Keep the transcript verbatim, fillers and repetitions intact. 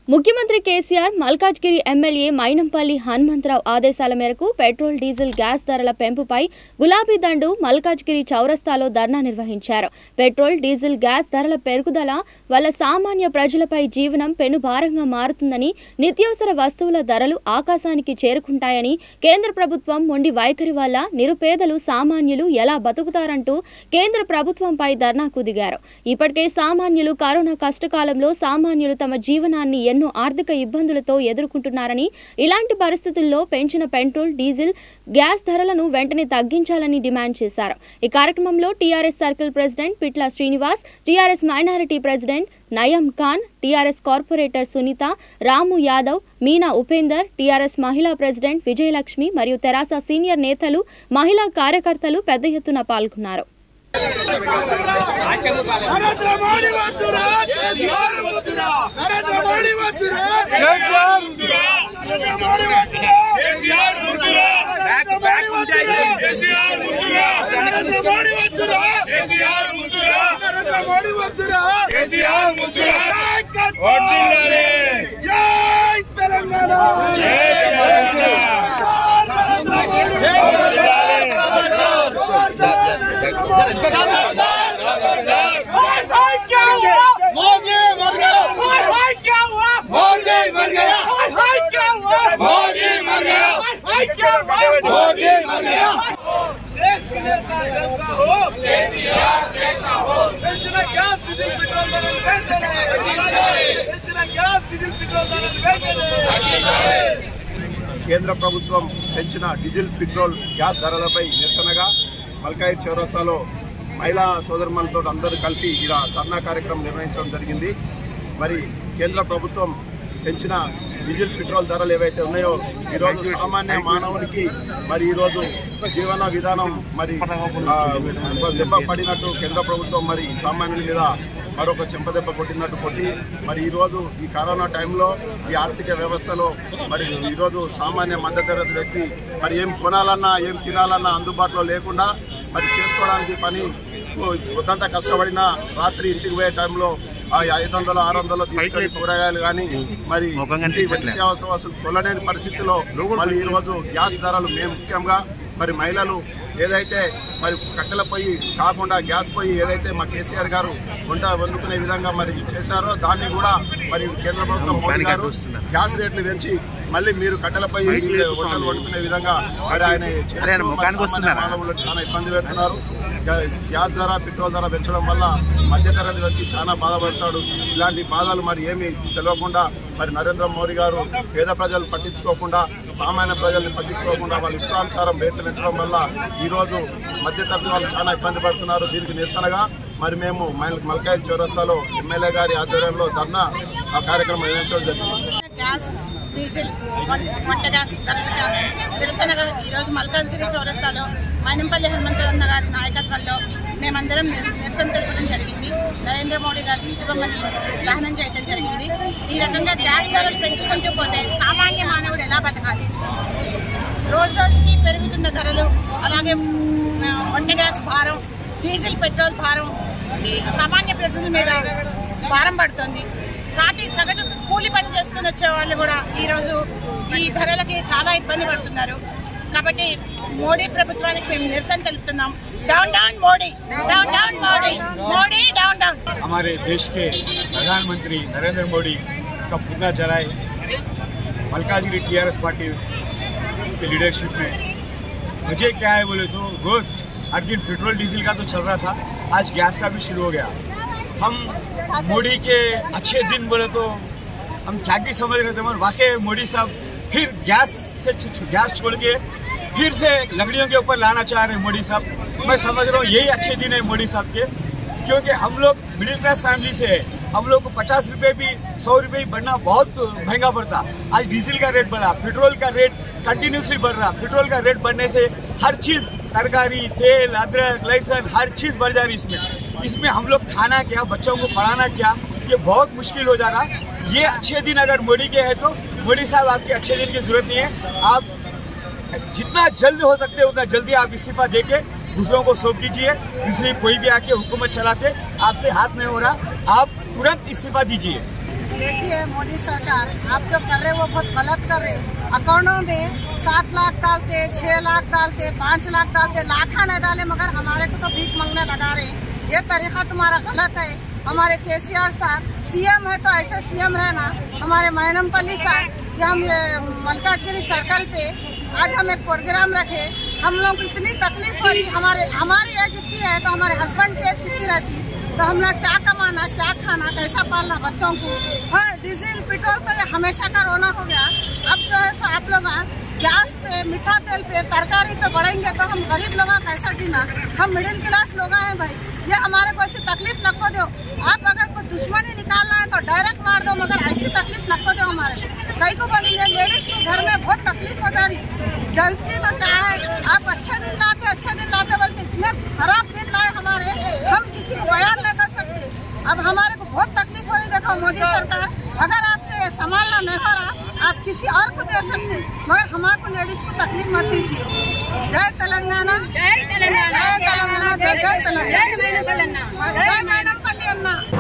ముఖ్యమంత్రి కేసీఆర్ మల్కాజ్గిరి ఎమ్మెల్యే మైనంపల్లి హనుమంతరావు ఆదేశాల మేరకు పెట్రోల్ డీజిల్ గ్యాస్ ధరల పెంపుపై గులాబీ దండు మల్కాజ్గిరి చౌరస్తాలో ధర్నా నిర్వహించారు. పెట్రోల్ డీజిల్ గ్యాస్ ధరల పెరుగుదల వల్ల సామాన్య ప్రజలపై జీవనం పెనుభారంగా మారుతుందని, నిత్యావసర వస్తువుల ధరలు ఆకాశానికి చేరుకుంటాయని, కేంద్ర ప్రభుత్వం మొండి వైఖరి వల్ల నిరుపేదలు సామాన్యులు ఎలా బతుకుతారంటూ కేంద్ర ప్రభుత్వంపై ధర్నాకు దిగారు. ఇప్పటికే సామాన్యులు కరోనా కష్టకాలంలో సామాన్యులు తమ జీవనాన్ని ఎన్నో ఆర్థిక ఇబ్బందులతో ఎదుర్కొంటున్నారని, ఇలాంటి పరిస్థితుల్లో పెంచిన పెట్రోల్ డీజిల్ గ్యాస్ ధరలను వెంటనే తగ్గించాలని డిమాండ్ చేశారు. ఈ కార్యక్రమంలో TRS circle president Pitla Srinivas, TRS minority president Nayam Khan, TRS corporator Sunitha, Ramu Yadav, Meena Upender, TRS మహిళా ప్రెసిడెంట్ విజయలక్ష్మి మరియు తెరాస సీనియర్ నేతలు, మహిళా కార్యకర్తలు పెద్ద ఎత్తున పాల్గొన్నారు. నరేంద్ర మోడీ వద్దురా, కేసీఆర్ వద్దురా, నరేంద్ర మోడీ వద్దురా, కేసీఆర్ వద్దురా, నరేంద్ర మోడీ వద్దురా, కేసీఆర్ వద్దురా, బ్యాక్ బ్యాక్ ఉంటాయి, కేసీఆర్ వద్దురా, నరేంద్ర మోడీ వద్దురా, కేసీఆర్ వద్దురా, నరేంద్ర మోడీ వద్దురా, కేసీఆర్ వద్దురా, వద్దులే జై తెలంగాణ, జై తెలంగాణ, నరేంద్ర మోడీ देश के नेता जैसा हो, केसीआर जैसा हो, पेंशन गैस डीजल पेट्रोल ధరలు పెంచండి, పెంచిన గ్యాస్ డీజిల్ పెట్రోల్ ధరలు పెంచండి. కేంద్ర ప్రభుత్వం పెంచిన డీజిల్ పెట్రోల్ గ్యాస్ ధరలపై నిరసనగా మల్కాజ్గిరి చౌరస్తాలో మహిళా సోదరులతో అందరూ కలిపి ఇలా ధర్నా కార్యక్రమం నిర్వహించడం జరిగింది. మరి కేంద్ర ప్రభుత్వం పెంచిన డీజిల్ పెట్రోల్ ధరలు ఏవైతే ఉన్నాయో ఈరోజు సామాన్య మానవునికి మరి ఈరోజు జీవన విధానం మరి దెబ్బ పడినట్టు కేంద్ర ప్రభుత్వం మరి సామాన్యుల మీద మరొక చెంపదెబ్బ కొట్టినట్టు కొట్టి మరి ఈరోజు ఈ కరోనా టైంలో ఈ ఆర్థిక వ్యవస్థలో మరి ఈరోజు సామాన్య మధ్యతరగతి వ్యక్తి మరి ఏం కొనాలన్నా ఏం తినాలన్నా అందుబాటులో లేకుండా మరి చేసుకోవడానికి పని వద్దంతా కష్టపడిన రాత్రి ఇంటికి పోయే టైంలో ఆ ఐదు వందలు ఆరు వందలు తీసుకొని కూరగాయలు కానీ మరి నిత్యావసర వస్తువులు కొనలేని పరిస్థితిలో మళ్ళీ ఈరోజు గ్యాస్ ధరలు మేము ముఖ్యంగా మరి మహిళలు ఏదైతే మరి కట్టెల పొయ్యి కాకుండా గ్యాస్ పొయ్యి ఏదైతే మా కేసీఆర్ గారు వంట వండుకునే విధంగా మరి చేశారో దాన్ని కూడా మరి కేంద్ర ప్రభుత్వం మోడీ గారు గ్యాస్ రేట్లు పెంచి మళ్ళీ మీరు కట్టెల పొయ్యి వంటలు వండుకునే విధంగా మరి ఆయన చేస్తూ మానవులను చాలా ఇబ్బంది పెడుతున్నారు. గ్యాస్ ధర పెట్రోల్ ధర పెంచడం వల్ల మధ్యతరగతి వ్యక్తి చాలా బాధపడతాడు. ఇలాంటి బాధలు మరి ఏమీ తెలియకుండా మరి నరేంద్ర మోడీ గారు పేద ప్రజలు పట్టించుకోకుండా సామాన్య ప్రజల్ని పట్టించుకోకుండా వాళ్ళ ఇష్టానుసారం రేట్లు పెంచడం వల్ల ఈరోజు మధ్యతరగతి వాళ్ళు చాలా ఇబ్బంది పడుతున్నారు. దీనికి నిరసనగా మరి మేము మల్కాజ్గిరి చౌరస్తాలో ఎమ్మెల్యే గారి ఆధ్వర్యంలో ధర్నా ఆ కార్యక్రమం నిర్వహించడం జరిగింది. డీజిల్ వంట గ్యాస్ ధరల నిరసనగా ఈరోజు మల్కాజ్గిరి చౌరస్తాలో మైనంపల్లి హనుమంతరన్న గారి నాయకత్వంలో మేమందరం నిరసన తెలపడం జరిగింది. నరేంద్ర మోడీ గారి దిష్టిబొమ్మని దహనం చేయడం జరిగింది. ఈ రకంగా గ్యాస్ ధరలు పెంచుకుంటూ పోతే సామాన్య మానవుడు ఎలా బతకాలి? రోజు రోజుకి పెరుగుతున్న ధరలు, అలాగే వంట గ్యాస్ భారం, డీజిల్ పెట్రోల్ భారం సామాన్య ప్రజల మీద భారం పడుతుంది. సాటి సగటు కూలి పని చేసుకుని వచ్చే వాళ్ళు కూడా ఈరోజు ఈ ధరలకి చాలా ఇబ్బంది పడుతున్నారు. కాబట్టి మోడీ ప్రభుత్వానికి మేము నిరసన తెలుపుతున్నాం. Down down Modi, down down Modi, Modi down down. हमारे देश के प्रधानमंत्री नरेंद्र मोदी का पुतला जलाए मल्काज्गिरी टीआरएस पार्टी के लीडरशिप में। मुझे क्या है बोले तो रोज हर दिन पेट्रोल डीजल का तो चल रहा था, आज गैस का भी शुरू हो गया। हम मोदी के अच्छे दिन बोले तो हम क्या की समझ रहे थे, मगर वाकई मोदी साहब फिर गैस से गैस छोड़ के फिर से लकड़ियों के ऊपर लाना चाह रहे हैं मोदी साहब। मैं समझ रहा हूँ यही अच्छे दिन है मोदी साहब के, क्योंकि हम लोग मिडिल क्लास फैमिली से है। हम लोग को पचास रुपये भी सौ रुपये भी बढ़ना बहुत महंगा पड़ता। आज डीजल का रेट बढ़ा, पेट्रोल का रेट कंटिन्यूसली बढ़ रहा। पेट्रोल का रेट बढ़ने से हर चीज़, तरकारी, तेल, अदरक, लहसुन, हर चीज़ बढ़ जा रही इसमें। इसमें हम लोग खाना क्या, बच्चों को पढ़ाना क्या, ये बहुत मुश्किल हो जा रहा। ये अच्छे दिन अगर मोदी के है तो मोदी साहब आपके अच्छे दिन की जरूरत नहीं है। आप जितना जल्द हो सकते उतना जल्दी आप इस्तीफा देके दूसरों को सौंप दीजिए। दूसरी कोई भी आके हुकूमत चलाते आपसे हाथ नहीं हो रहा, आप तुरंत इस्तीफा दीजिए। देखिए मोदी सरकार आप जो कर रहे वो बहुत गलत कर रहे। अकाउंटों में सात लाख डालते, छह लाख डालते, पाँच लाख डालते, लाखा न डाले मगर हमारे को तो भीख मांगने लगा रहे। ये तरीका तुम्हारा गलत है। हमारे केसीआर साहब सीएम है तो ऐसे सीएम रहना। हमारे मैनमपल्ली साहब हम ये मलकाजगिरी सर्कल पे आज हम एक प्रोग्राम रखे। हम लोग को इतनी तकलीफ हो रही, हमारे हमारी एज इतनी है तो हमारे हस्बैंड की एज कितनी रहती, तो हम लोग क्या कमाना, क्या खाना, कैसा पालना बच्चों को। हाँ, डीजल पेट्रोल तो ये हमेशा का रोना हो गया। अब जो है सो आप लोग गैस पे, मीठा तेल पे, तरकारी पे बढ़ेंगे तो हम गरीब लोग कैसा जीना। हम मिडिल क्लास लोग हैं भाई, ये हमारे को ऐसी तकलीफ न को दो। आप अगर कोई दुश्मनी निकालना है तो डायरेक्ट मार दो, मगर ऐसी तकलीफ न को दो हमारे। कई को बोली है लेडीज को घर में बहुत तकलीफ हो जा रही। जेंट्स की तो क्या है, आप अच्छे दिन लाते अच्छे दिन लाते बल्कि इतने खराब दिन लाए हमारे, हम किसी को बयान नहीं कर सकते। अब हमारे को बहुत तकलीफ हो रही। देखो मोदी सरकार अगर आपसे संभालना नहीं हो रहा, आप किसी और को दे सकते, मगर हमारे को लेडीज को तकलीफ मत दीजिए। जय तेलंगाना, जय तेलंगाना, जय तेलंगाना, जय तेलंगाना, जय मैनमपल्ली अन्ना।